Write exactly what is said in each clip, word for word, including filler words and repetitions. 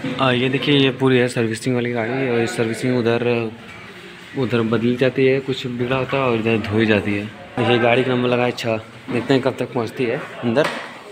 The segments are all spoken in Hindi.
आ, ये देखिए ये पूरी है सर्विसिंग वाली गाड़ी और इस सर्विसिंग उधर उधर बदली जाती है, कुछ बिगड़ा होता है और इधर धोई जाती है। ये गाड़ी का नंबर लगा है छः, देखते हैं कब तक पहुंचती है अंदर।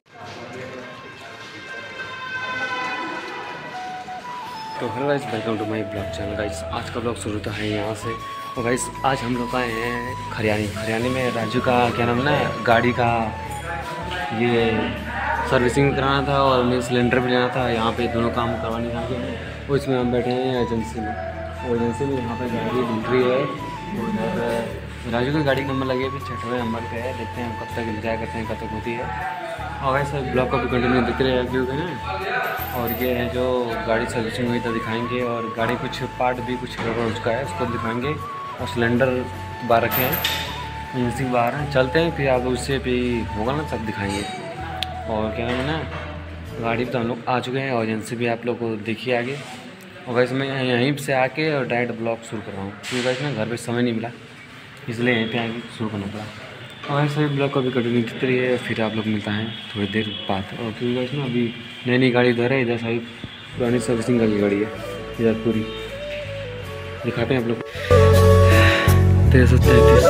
तो hello guys, welcome to my blog channel. Guys आज का ब्लॉग शुरू होता है यहाँ से। तो गाइस आज हम लोग आए हैं खरियानी। खरियानी में राजू का क्या नाम ना गाड़ी का ये सर्विसिंग कराना था और हमें सिलेंडर भी लेना था। यहाँ पे दोनों काम करवाने का और इसमें हम बैठे हैं एजेंसी में। और एजेंसी में यहाँ पे गाड़ी मिल रही है। उधर राजू की गाड़ी का नंबर लगे अभी छठवें नंबर पे है। देखते हैं कब तक इंतजार करते हैं कब तक होती है। और वैसे ब्लॉग का भी कंटिन्यू दिख रहे हैं क्योंकि ना। और ये है जो गाड़ी सर्विसिंग हुई तो दिखाएंगे और गाड़ी कुछ पार्ट भी कुछ गड़बड़ हो चुका है उसको दिखाएंगे। और सिलेंडर बाहर रखे हैं, एजेंसी के बाहर हैं, चलते हैं फिर आप उससे भी होगा ना सब दिखाएंगे। और क्या नाम है ना, गाड़ी पर तो हम लोग आ चुके हैं और एजेंसी भी आप लोग को देखिए आगे। और वैसे मैं यहीं से आके और डायरेक्ट ब्लॉग शुरू कर रहा हूँ क्योंकि वैसे ना घर पे समय नहीं मिला, इसलिए यहीं पे आके शुरू करना पड़ा। और ऐसे ब्लॉग का भी कंटिन्यू दिखती रही है, फिर आप लोग मिलता है थोड़ी देर बाद। और क्योंकि वैसे ना अभी नई नई गाड़ी इधर है, इधर सारी पुरानी सर्विसिंग की गाड़ी है इधर पूरी। दिखाते हैं आप लोग। तेरह सौ तैंतीस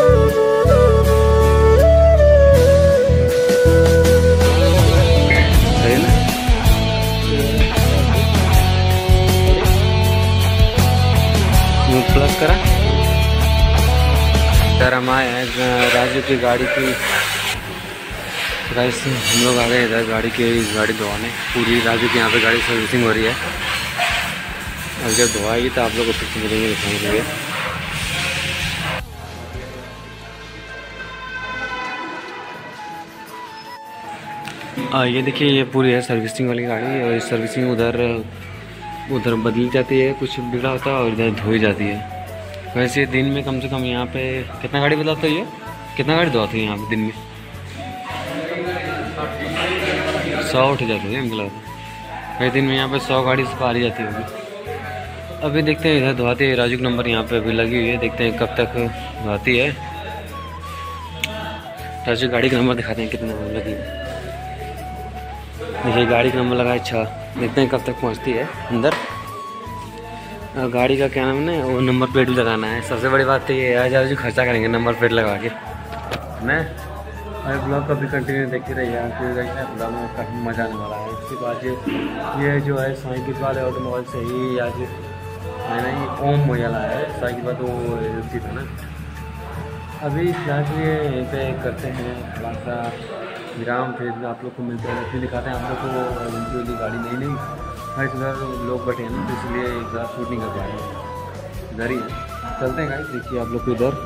प्लस करा सर। हम आए हैं राजू की गाड़ी की गाइस, हम लोग आ गए इधर गाड़ी की गाड़ी धोवाने। पूरी राजू की यहाँ पे गाड़ी सर्विसिंग हो रही है। अब जब धोआएगी तो आप लोग को फिर मिलेंगे दिखाने के लिए। आ, ये देखिए ये पूरी है सर्विसिंग वाली गाड़ी और इस सर्विसिंग उधर उधर बदली जाती है, कुछ बिगड़ा होता है और इधर धोई जाती है। वैसे दिन में कम से कम यहाँ पे कितना गाड़ी बदलाता है, ये कितना गाड़ी धोते हैं यहाँ पे दिन में? सौ उठ जाती है मुझे लगता है। वैसे दिन में यहाँ पे सौ गाड़ी से पारी जाती होगी। अभी देखते हैं इधर धोती है। राजू का नंबर यहाँ पे अभी लगी हुई है, देखते हैं कब तक धोती है। राजू गाड़ी का नंबर दिखाते हैं कितना लगी है। देखिए गाड़ी का नंबर लगा है छः, देखते हैं कब तक पहुँचती है अंदर। गाड़ी का क्या नाम है ना, वो नंबर प्लेट भी लगाना है। सबसे बड़ी बात तो ये है आज खर्चा करेंगे नंबर प्लेट लगा के मैं। और ब्लॉग का भी कंटिन्यू देखते रहिए क्योंकि ब्लॉग में काफ़ी मज़ा आने वाला है। इसके बाद ये जो है साइकिल वाले ऑटोमोबाइल से ही आज है ना, ये ओम मोयाला है साइकिल बाद वो एजेंसी था ना। अभी फिलहाल ये यहीं पे करते हैं थोड़ा सा विराम, फिर आप लोग को मिलते हैं, फिर दिखाते हैं आप लोग को एजेंसी वाली गाड़ी नई नई। गाइस इधर लोग बैठे हैं ना तो इसलिए इधर शूट नहीं कर पा रहे हैं, इधर ही चलते हैं। गाइस देखिए आप लोग को इधर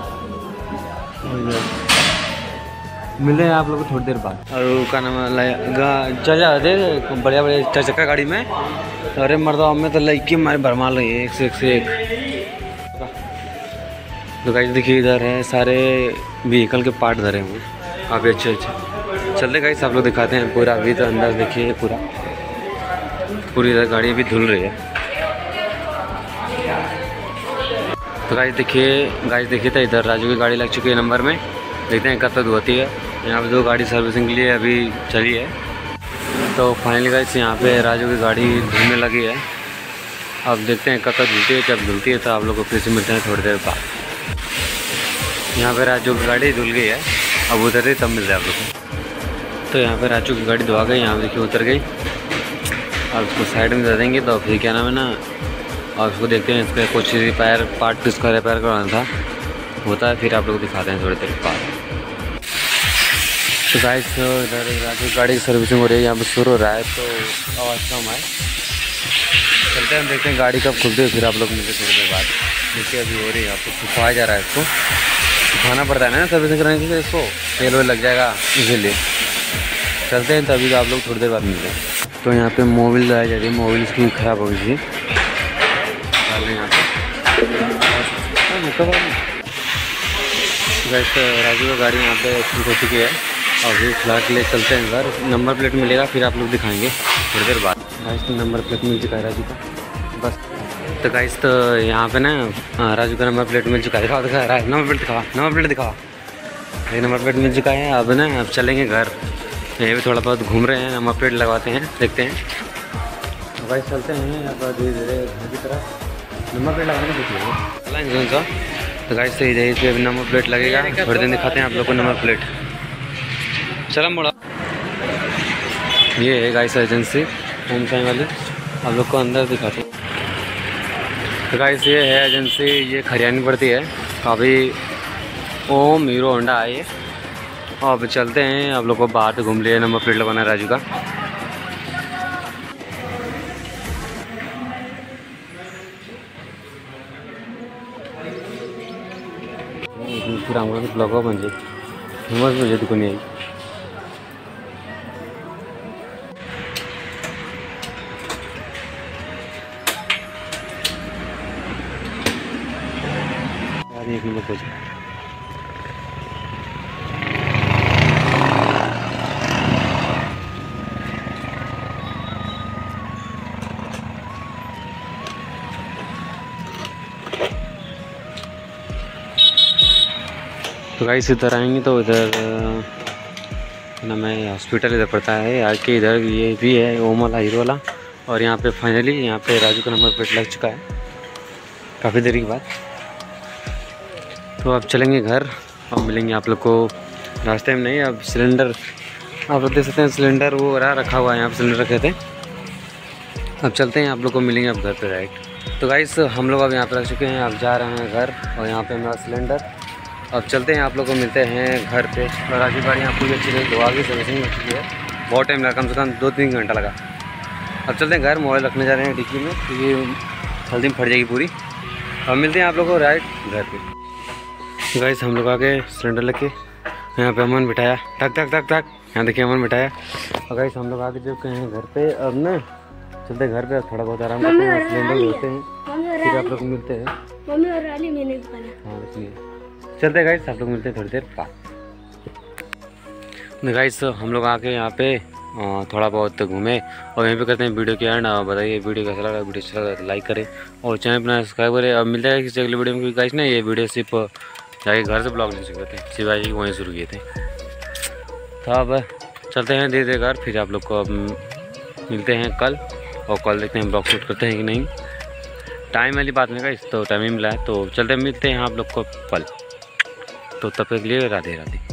मिले हैं आप लोग को थोड़ी देर बाद। और का नाम चल जाते बढ़िया बढ़िया चार चक्का गाड़ी में। अरे मर्दा में तो लड़की हमारे भरमाल रही है एक से एक से एक। तो गाइस देखिए इधर है सारे व्हीकल के पार्ट धरे हुए काफ़ी अच्छे अच्छे। चलते गाइस आप लोग दिखाते हैं पूरा। अभी तो अंदर देखिए पूरा पूरी इधर गाड़ी भी धुल रही है। तो गाइस देखिए गाइस देखिए तो इधर राजू की गाड़ी लग चुकी है नंबर में, देखते हैं कब तक होती है। यहाँ पे दो गाड़ी सर्विसिंग के लिए अभी चली है। तो फाइनली गाइस यहाँ पे राजू की गाड़ी धुलने लगी है। अब देखते हैं कब तक धुलती है। जब धुलती है तो आप लोग को फिर से मिलते हैं थोड़ी देर बाद। यहाँ पे राजू की गाड़ी धुल गई है, अब उतर गई तब मिलते हैं आप लोग को। तो यहाँ पे राजू की गाड़ी धुआ गई, यहाँ देखिए उतर गई। और उसको साइड में दे देंगे तो फिर क्या नाम है ना, और उसको देखते हैं इसका कुछ रिपेयर पार्ट इसका रिपेयर करवाना था होता है, फिर आप लोग दिखाते हैं थोड़ी देर बाद। तो गाइस इधर राजू गाड़ी की सर्विसिंग हो रही है, यहाँ पर शुरू हो रहा है तो आवाज़ कम आए। चलते हैं हम देखते हैं गाड़ी कब खुलती है, फिर आप लोग मिलते थोड़ी देर बाद। देखिए अभी हो रही है, आपको सुखाया जा रहा है, इसको सुखाना पड़ता है ना सर्विसिंग कराने के लिए, इसको तेल वेल लग जाएगा इसीलिए। चलते हैं तभी आप लोग थोड़ी देर बाद मिलते हैं। तो यहाँ पे मोबिल लगाई जा रही है, मोबिल इसकी ख़राब हो गई थी यहाँ पे। वैसे राजू का गाड़ी यहाँ पे ठीक हो चुकी है और फिर फिलहाल के लिए चलते हैं घर। नंबर प्लेट मिलेगा फिर आप लोग दिखाएंगे थोड़ी देर बाद। गाइस तो नंबर प्लेट मिल चुका है राजू का बस। तो गाइस तो यहाँ पे ना राजू का नंबर प्लेट मिल चुका है। दिखाओ दिखा रहा है नंबर प्लेट दिखावा, नंबर प्लेट दिखावा। ये नंबर प्लेट मिल चुका है। अब ना अब चलेंगे घर। यहीं पे थोड़ा बहुत घूम रहे हैं, नंबर प्लेट लगवाते हैं, देखते हैं। भाई चलते हैं अब धीरे धीरे घर की तरफ। नंबर प्लेट लगाने देखिए सा तो गाइस सही है, इस पर नंबर प्लेट लगेगा। थोड़ी देर दिखाते हैं आप लोग को नंबर प्लेट। चलो मोड़ा, ये है गाइस एजेंसी होम साइन वाली, आप लोग को अंदर दिखाते हैं। तो गाइस ये है एजेंसी, ये खरियानी पड़ती है। काफ़ी ओम हीरो होंडा है ये। और अब चलते हैं, आप लोग को बाहर से घूम लिए। नंबर प्लेट लगाना है राजू का। पूरा हमारा ब्लॉग बन जाए, नंबर मुझे तो नहीं आई। यार एक मिनट पहुँच तो गाइस इधर आएंगे तो इधर ना मैं हॉस्पिटल इधर पड़ता है यार कि इधर ये भी है ओम वाला हीरो वाला। और यहाँ पे फाइनली यहाँ पे राजू का नंबर प्लेट लग चुका है काफ़ी देर के बाद। तो अब चलेंगे घर और मिलेंगे आप लोग को रास्ते में। नहीं अब सिलेंडर आप लोग देख सकते हैं, सिलेंडर वो रहा रखा हुआ है, यहाँ पर सिलेंडर रखे थे। अब चलते हैं, आप लोग को मिलेंगे अब घर पे राइट। तो गाइस हम लोग अब यहाँ पे रख चुके हैं, अब जा रहे हैं घर। और यहाँ पे मेरा सिलेंडर। अब चलते हैं, आप लोग को मिलते हैं घर पे। और राजू गाड़ी यहाँ पूरी अच्छी रही, धोआ की सर्विसिंग हो चुकी है, बहुत टाइम लगा, कम से कम दो तीन घंटा लगा। अब चलते हैं घर, मोबाइल रखने जा रहे हैं डिक्की में क्योंकि जल्दी में फट जाएगी पूरी। अब मिलते हैं आप लोग को राइट घर पे। गाइस हम लोग आ गए सिलेंडर लेके, यहाँ पे अमन बिठाया, टक टक टक टक, यहाँ देखिए अमन बिठाया। और गाइस हम लोग आगे चुके हैं घर पे। अब ना चलते हैं घर पे, थोड़ा बहुत आराम करते हैं, सिलेंडर होते हैं, फिर आप लोग मिलते हैं। हाँ इसलिए चलते गाइस, आप लोग मिलते हैं थोड़ी देर बाद। गाइस हम लोग आके यहाँ पे थोड़ा बहुत घूमे और यहीं पे करते हैं वीडियो की एंड। बताइए वीडियो कैसा लगा, वीडियो अच्छा लगा तो लाइक करें और चैनल अपना सब्सक्राइब करें। अब मिलता है किसी अगले वीडियो में। गाइस ना ये वीडियो सिर्फ जाके घर से ब्लॉग नहीं शुरू करते, शिवाजी जी वहीं शुरू किए थे। तो अब चलते हैं धीरे धीरे घर, फिर आप लोग को अब मिलते हैं कल। और कल देखते हैं ब्लॉग शूट करते हैं कि नहीं, टाइम वाली बात नहीं गाइस, तो टाइम ही मिला है। तो चलते मिलते हैं आप लोग को कल। तो तब तक के लिए राधे राधे।